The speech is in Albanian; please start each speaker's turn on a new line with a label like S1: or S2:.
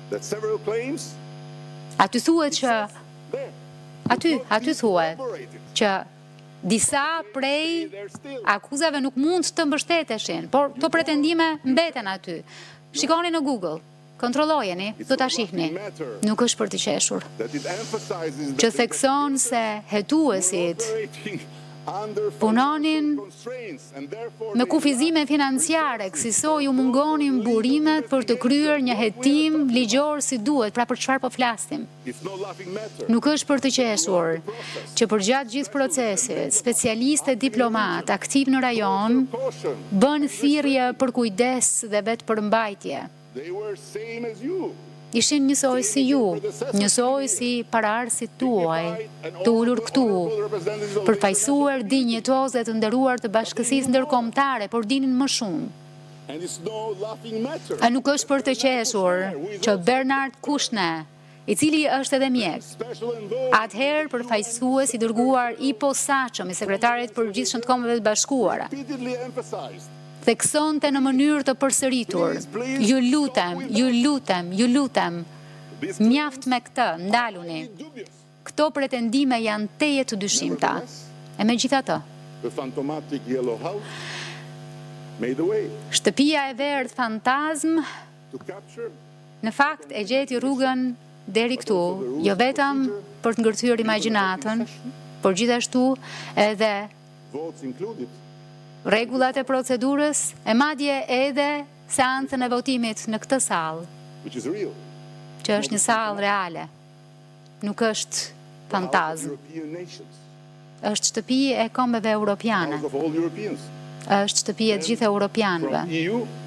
S1: Aty thuhet që disa prej akuzave nuk mund të mbështeteshin, por këto pretendime mbeten aty. Shikoni në Google, kontrollojeni, do ta shihni. Nuk është për të qeshur. Që thekson se hetuesit punonin me kufizime financiare, kësaj u mungonin burimet për të kryer një hetim ligjor si duhet, pra për çfarë po flasim. Nuk është për të qeshur që përgjatë gjithë procesit, specialistë e diplomat aktiv në rajon bën thirrje për kujdes dhe vetë përmbajtje. Ishin njësoj si ju, njësoj si paraardhësit tuaj, të ulur këtu, përfaqësuar dinjitoze të nderuar të Bashkësisë Ndërkombëtare, por dinin më shumë. A nuk është për të qeshur që Bernard Kouchner, i cili është edhe mjek, atëherë përfaqësues i dërguar i posaçëm i sekretarit përgjithshëm të Kombeve të Bashkuara, theksonte në mënyrë të përsëritur, ju lutem, mjaft me këtë, ndaluni. Këto pretendime janë teje të dyshimta. E megjithatë, shtëpia e verdh fantazm në fakt e gjeti rrugën deri këtu, jo vetëm për të ngërthyer imagjinatën, por gjithashtu edhe rregullat e procedurës, e madje edhe seancën e votimit në këtë sallë, që është një sallë reale, nuk është fantazm. Është shtëpi e kombeve europiane. Është shtëpi e të gjithë europianëve.